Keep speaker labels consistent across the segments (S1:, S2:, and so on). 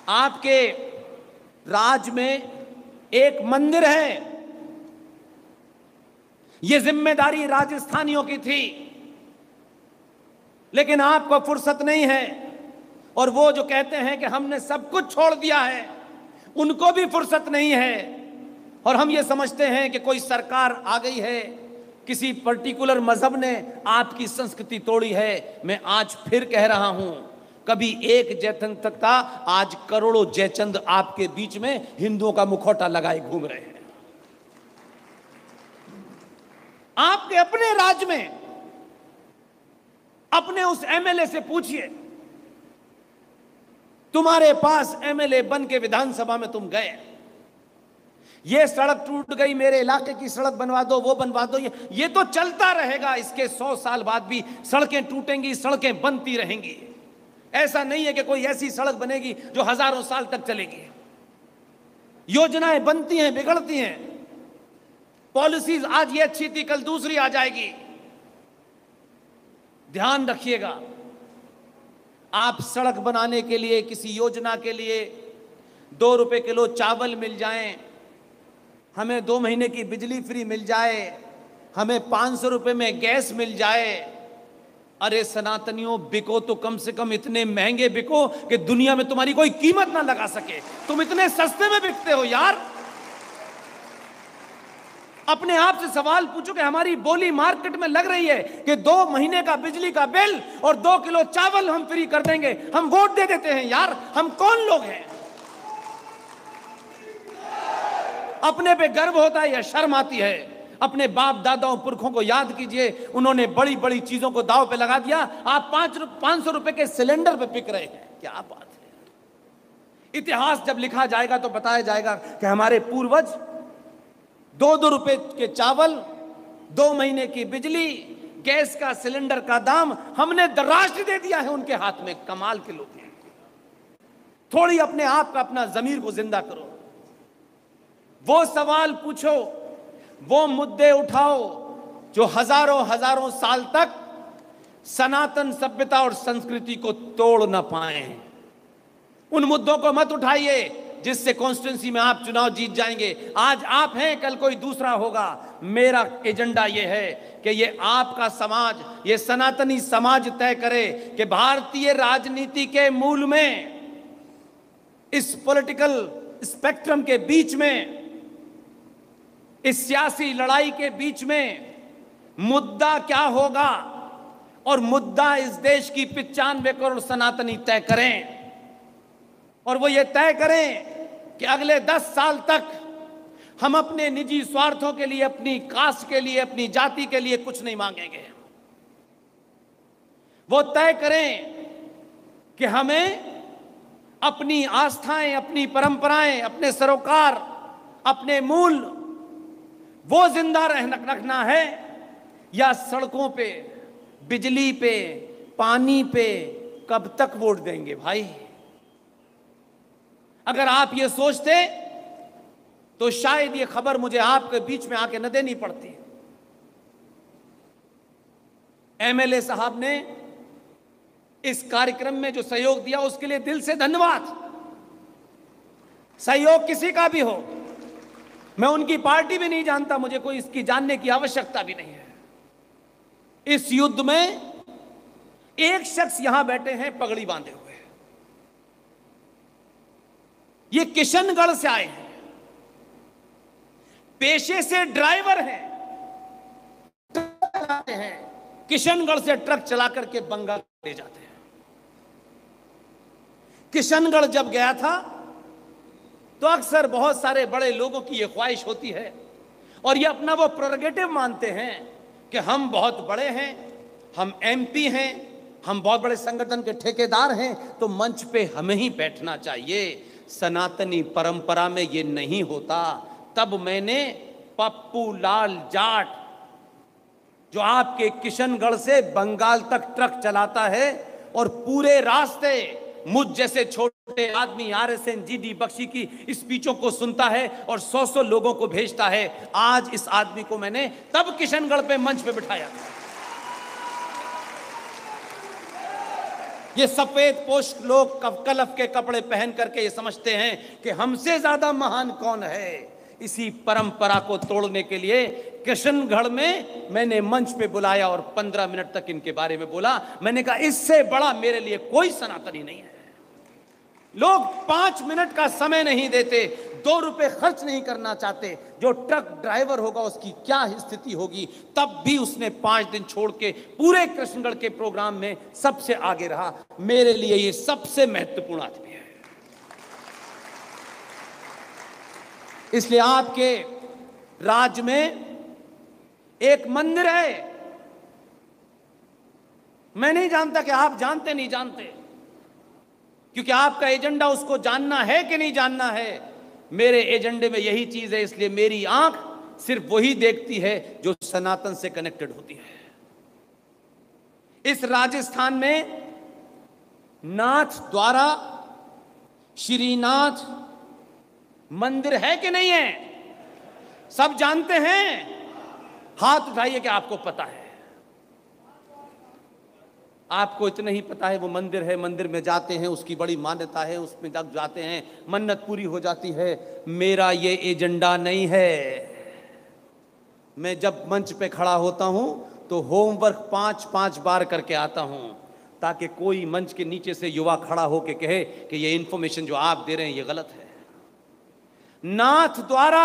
S1: आपके राज में एक मंदिर है। यह जिम्मेदारी राजस्थानियों की थी, लेकिन आपको फुर्सत नहीं है। और वो जो कहते हैं कि हमने सब कुछ छोड़ दिया है, उनको भी फुर्सत नहीं है। और हम ये समझते हैं कि कोई सरकार आ गई है, किसी पर्टिकुलर मजहब ने आपकी संस्कृति तोड़ी है। मैं आज फिर कह रहा हूं, कभी एक जयचंद तक था, आज करोड़ों जयचंद आपके बीच में हिंदुओं का मुखौटा लगाए घूम रहे हैं। आपके अपने राज्य में अपने उस एमएलए से पूछिए, तुम्हारे पास एमएलए बन के विधानसभा में तुम गए, ये सड़क टूट गई, मेरे इलाके की सड़क बनवा दो, वो बनवा दो, ये तो चलता रहेगा। इसके 100 साल बाद भी सड़कें टूटेंगी, सड़कें बनती रहेंगी। ऐसा नहीं है कि कोई ऐसी सड़क बनेगी जो हजारों साल तक चलेगी। योजनाएं बनती हैं, बिगड़ती हैं। पॉलिसीज आज ये अच्छी थी, कल दूसरी आ जाएगी। ध्यान रखिएगा, आप सड़क बनाने के लिए, किसी योजना के लिए 2 रुपए किलो चावल मिल जाएं, हमें 2 महीने की बिजली फ्री मिल जाए, हमें 500 रुपए में गैस मिल जाए। अरे सनातनियों, बिको तो कम से कम इतने महंगे बिको कि दुनिया में तुम्हारी कोई कीमत ना लगा सके। तुम इतने सस्ते में बिकते हो यार। अपने आप से सवाल पूछो कि हमारी बोली मार्केट में लग रही है कि 2 महीने का बिजली का बिल और 2 किलो चावल हम फ्री कर देंगे। हम वोट दे देते हैं यार। हम कौन लोग हैं? अपने पे गर्व होता है या शर्म आती है? अपने बाप दादाओं पुरखों को याद कीजिए, उन्होंने बड़ी बड़ी चीजों को दांव पे लगा दिया। आप 500 रुपए के सिलेंडर पे बिक रहे हैं। क्या बात है। इतिहास जब लिखा जाएगा तो बताया जाएगा कि हमारे पूर्वज 2-2 रुपए के चावल, 2 महीने की बिजली, गैस का सिलेंडर का दाम हमने राष्ट्र दे दिया है उनके हाथ में। कमाल के लोग हैं। थोड़ी अपने आप का, अपना जमीर को जिंदा करो। वो सवाल पूछो, वो मुद्दे उठाओ जो हजारों हजारों साल तक सनातन सभ्यता और संस्कृति को तोड़ ना पाए। उन मुद्दों को मत उठाइए जिससे कॉन्स्टिट्यूंसी में आप चुनाव जीत जाएंगे। आज आप हैं, कल कोई दूसरा होगा। मेरा एजेंडा यह है कि ये आपका समाज, ये सनातनी समाज तय करे कि भारतीय राजनीति के मूल में, इस पॉलिटिकल स्पेक्ट्रम के बीच में, इस सियासी लड़ाई के बीच में मुद्दा क्या होगा। और मुद्दा इस देश की 95 करोड़ सनातनी तय करें। और वो ये तय करें कि अगले 10 साल तक हम अपने निजी स्वार्थों के लिए, अपनी कास्ट के लिए, अपनी जाति के लिए कुछ नहीं मांगेंगे। वो तय करें कि हमें अपनी आस्थाएं, अपनी परंपराएं, अपने सरोकार, अपने मूल वो जिंदा रखना है, या सड़कों पे, बिजली पे, पानी पे कब तक वोट देंगे भाई। अगर आप ये सोचते तो शायद ये खबर मुझे आपके बीच में आके न देनी पड़ती। एमएलए साहब ने इस कार्यक्रम में जो सहयोग दिया उसके लिए दिल से धन्यवाद। सहयोग किसी का भी हो, मैं उनकी पार्टी भी नहीं जानता, मुझे कोई इसकी जानने की आवश्यकता भी नहीं है। इस युद्ध में एक शख्स यहां बैठे हैं पगड़ी बांधे हुए, ये किशनगढ़ से आए हैं, पेशे से ड्राइवर हैं, ट्रक चलाते हैं, किशनगढ़ से ट्रक चला करके बंगाल ले जाते हैं। किशनगढ़ जब गया था तो अक्सर बहुत सारे बड़े लोगों की यह ख्वाहिश होती है और ये अपना वो प्रोरोगेटिव मानते हैं कि हम बहुत बड़े हैं, हम एमपी हैं, हम बहुत बड़े संगठन के ठेकेदार हैं, तो मंच पे हमें ही बैठना चाहिए। सनातनी परंपरा में ये नहीं होता। तब मैंने पप्पू लाल जाट, जो आपके किशनगढ़ से बंगाल तक ट्रक चलाता है और पूरे रास्ते मुझ जैसे छोटे आदमी RSN GD बख्शी की स्पीचों को सुनता है और 100 लोगों को भेजता है, आज इस आदमी को मैंने तब किशनगढ़ पे मंच पे बिठाया। ये सफेद पोश लोग कलफ के कपड़े पहन करके ये समझते हैं कि हमसे ज्यादा महान कौन है। इसी परंपरा को तोड़ने के लिए किशनगढ़ में मैंने मंच पे बुलाया और 15 मिनट तक इनके बारे में बोला। मैंने कहा इससे बड़ा मेरे लिए कोई सनातनी नहीं है। लोग 5 मिनट का समय नहीं देते, 2 रुपए खर्च नहीं करना चाहते। जो ट्रक ड्राइवर होगा उसकी क्या स्थिति होगी, तब भी उसने 5 दिन छोड़ के पूरे कृष्णगढ़ के प्रोग्राम में सबसे आगे रहा। मेरे लिए ये सबसे महत्वपूर्ण आदमी है। इसलिए आपके राज्य में एक मंदिर है, मैं नहीं जानता कि आप जानते नहीं जानते, क्योंकि आपका एजेंडा उसको जानना है कि नहीं जानना है। मेरे एजेंडे में यही चीज है, इसलिए मेरी आंख सिर्फ वही देखती है जो सनातन से कनेक्टेड होती है। इस राजस्थान में नाथ द्वारा श्रीनाथ मंदिर है कि नहीं है? सब जानते हैं? हाथ उठाइए कि आपको पता है। आपको इतना ही पता है वो मंदिर है, मंदिर में जाते हैं, उसकी बड़ी मान्यता है, उसमें जब जाते हैं मन्नत पूरी हो जाती है। मेरा ये एजेंडा नहीं है। मैं जब मंच पे खड़ा होता हूं तो होमवर्क 5-5 बार करके आता हूं, ताकि कोई मंच के नीचे से युवा खड़ा होके कहे कि ये इंफॉर्मेशन जो आप दे रहे हैं ये गलत है। नाथ द्वारा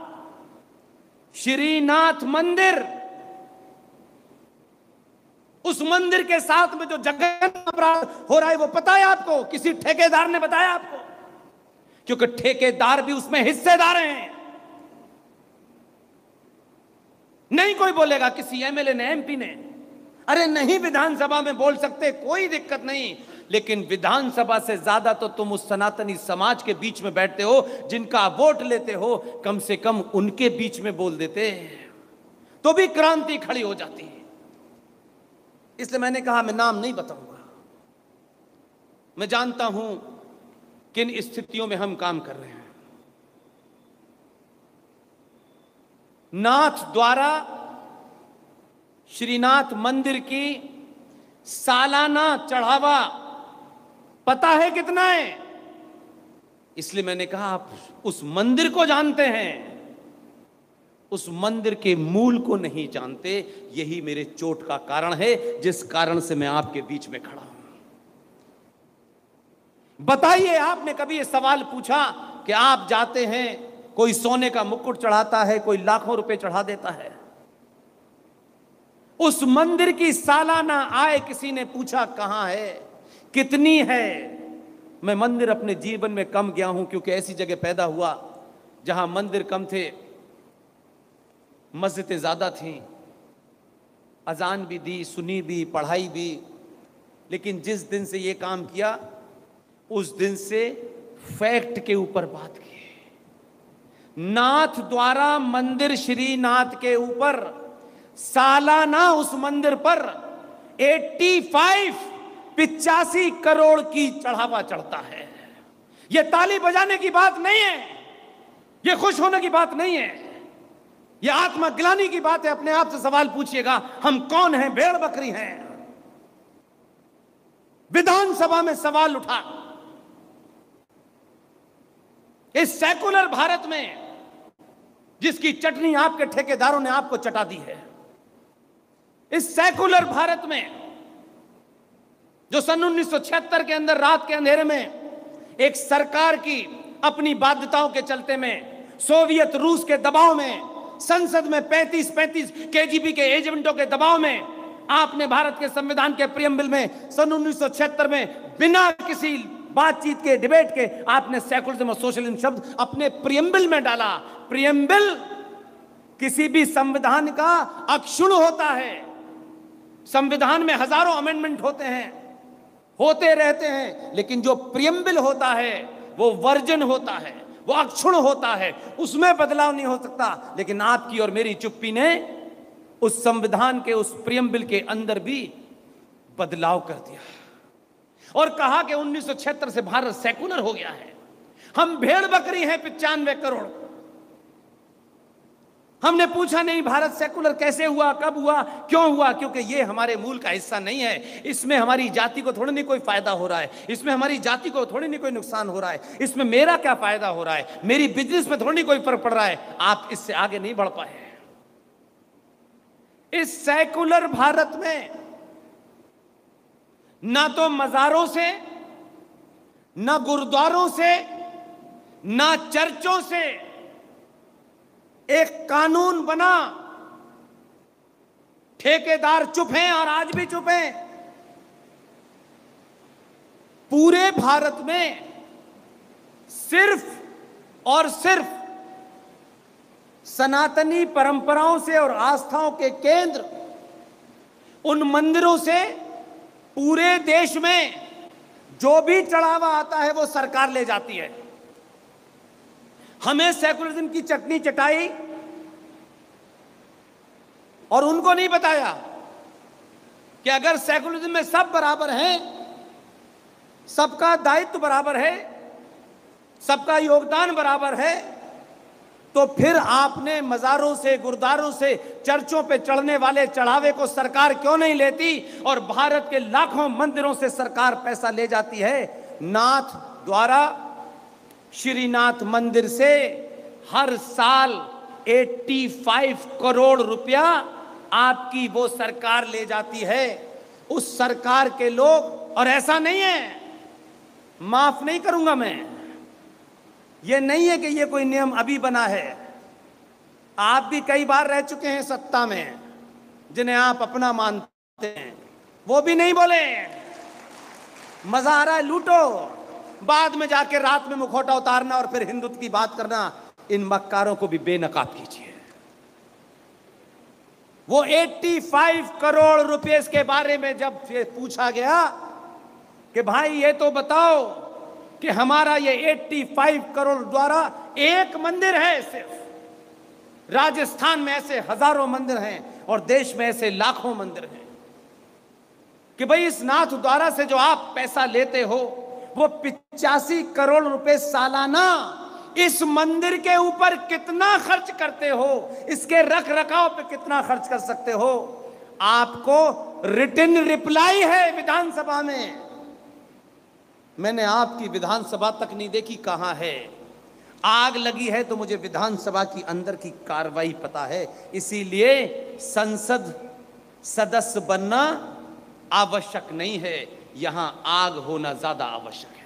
S1: श्रीनाथ मंदिर, उस मंदिर के साथ में जो जघन्य अपराध हो रहा है वो पता है आपको? किसी ठेकेदार ने बताया आपको? क्योंकि ठेकेदार भी उसमें हिस्सेदार हैं। नहीं कोई बोलेगा, किसी एमएलए ने, एमपी ने, अरे नहीं विधानसभा में बोल सकते, कोई दिक्कत नहीं, लेकिन विधानसभा से ज्यादा तो तुम उस सनातनी समाज के बीच में बैठते हो, जिनका वोट लेते हो, कम से कम उनके बीच में बोल देते तो भी क्रांति खड़ी हो जाती है। इसलिए मैंने कहा मैं नाम नहीं बताऊंगा। मैं जानता हूं किन स्थितियों में हम काम कर रहे हैं। नाथ द्वारा श्रीनाथ मंदिर की सालाना चढ़ावा पता है कितना है? इसलिए मैंने कहा आप उस मंदिर को जानते हैं, उस मंदिर के मूल को नहीं जानते। यही मेरे चोट का कारण है, जिस कारण से मैं आपके बीच में खड़ा हूं। बताइए, आपने कभी ये सवाल पूछा कि आप जाते हैं, कोई सोने का मुकुट चढ़ाता है, कोई लाखों रुपए चढ़ा देता है, उस मंदिर की सालाना आय किसी ने पूछा कहां है, कितनी है? मैं मंदिर अपने जीवन में कम गया हूं, क्योंकि ऐसी जगह पैदा हुआ जहां मंदिर कम थे, मस्जिदें ज्यादा थीं, अजान भी दी, सुनी भी, पढ़ाई भी। लेकिन जिस दिन से ये काम किया, उस दिन से फैक्ट के ऊपर बात की। नाथ द्वारा मंदिर श्रीनाथ के ऊपर सालाना उस मंदिर पर 85 करोड़ की चढ़ावा चढ़ता है। यह ताली बजाने की बात नहीं है, यह खुश होने की बात नहीं है, यह आत्मग्लानि की बात है। अपने आप से सवाल पूछिएगा, हम कौन हैं? भेड़ बकरी हैं? विधानसभा में सवाल उठा, इस सेकुलर भारत में जिसकी चटनी आपके ठेकेदारों ने आपको चटा दी है, इस सेकुलर भारत में जो सन 1976 के अंदर रात के अंधेरे में एक सरकार की अपनी बाध्यताओं के चलते में, सोवियत रूस के दबाव में, संसद में 35 केजीबी के एजेंटों के दबाव में, आपने भारत के संविधान के प्रियम्बल में सन 1976 में बिना किसी बातचीत के, डिबेट के, आपने सेकुलरिज्म और सोशलिज्म शब्द अपने प्रियम्बल में डाला। प्रियम्बल किसी भी संविधान का अक्षुण्ण होता है। संविधान में हजारों अमेंडमेंट होते हैं, होते रहते हैं, लेकिन जो प्रियम्बल होता है वो वर्जन होता है, वो अक्षुण्ण होता है, उसमें बदलाव नहीं हो सकता। लेकिन आपकी और मेरी चुप्पी ने उस संविधान के उस प्रियम्बल के अंदर भी बदलाव कर दिया और कहा कि 1976 से भारत सेकुलर हो गया है। हम भेड़ बकरी हैं 95 करोड़। हमने पूछा नहीं भारत सेकुलर कैसे हुआ, कब हुआ, क्यों हुआ, क्योंकि ये हमारे मूल का हिस्सा नहीं है। इसमें हमारी जाति को थोड़ी नहीं कोई फायदा हो रहा है, इसमें हमारी जाति को थोड़ी नहीं कोई नुकसान हो रहा है, इसमें मेरा क्या फायदा हो रहा है, मेरी बिजनेस में थोड़ी नहीं कोई फर्क पड़ रहा है। आप इससे आगे नहीं बढ़ पाए। इस सेकुलर भारत में ना तो मजारों से, ना गुरुद्वारों से, ना चर्चों से एक कानून बना। ठेकेदार चुप हैं और आज भी चुप हैं। पूरे भारत में सिर्फ और सिर्फ सनातनी परंपराओं से और आस्थाओं के केंद्र, उन मंदिरों से पूरे देश में जो भी चढ़ावा आता है वो सरकार ले जाती है। हमें सेकुलरिज्म की चटनी चटाई और उनको नहीं बताया कि अगर सेकुलरिज्म में सब बराबर हैं, सबका दायित्व बराबर है, सबका योगदान बराबर है, तो फिर आपने मजारों से, गुरुद्वारों से, चर्चों पे चढ़ने वाले चढ़ावे को सरकार क्यों नहीं लेती और भारत के लाखों मंदिरों से सरकार पैसा ले जाती है। नाथ द्वारा श्रीनाथ मंदिर से हर साल 85 करोड़ रुपया आपकी वो सरकार ले जाती है। उस सरकार के लोग, और ऐसा नहीं है, माफ नहीं करूंगा मैं, ये नहीं है कि ये कोई नियम अभी बना है। आप भी कई बार रह चुके हैं सत्ता में, जिन्हें आप अपना मानते हैं, वो भी नहीं बोले मजा आ रहा है लूटो, बाद में जाके रात में मुखौटा उतारना और फिर हिंदुत्व की बात करना। इन मक्कारों को भी बेनकाब कीजिए। वो 85 करोड़ रुपए के बारे में जब पूछा गया कि भाई ये तो बताओ कि हमारा ये 85 करोड़ द्वारा एक मंदिर है सिर्फ, राजस्थान में ऐसे हजारों मंदिर हैं और देश में ऐसे लाखों मंदिर हैं, कि भाई इस नाथ द्वारा से जो आप पैसा लेते हो वो 85 करोड़ रुपए सालाना इस मंदिर के ऊपर कितना खर्च करते हो, इसके रख रखाव पे कितना खर्च कर सकते हो। आपको रिटन रिप्लाई है विधानसभा में। मैंने आपकी विधानसभा तक नहीं देखी, कहां है। आग लगी है तो मुझे विधानसभा की अंदर की कार्रवाई पता है, इसीलिए संसद सदस्य बनना आवश्यक नहीं है, यहां आग होना ज्यादा आवश्यक है।